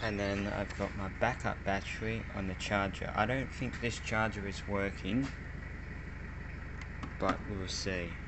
And then I've got my backup battery on the charger. I don't think this charger is working, but we'll see.